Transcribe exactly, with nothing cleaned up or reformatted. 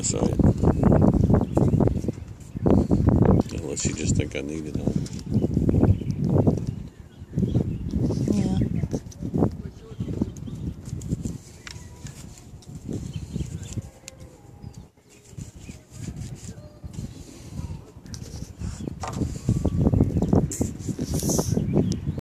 side. Unless you just think I need it on.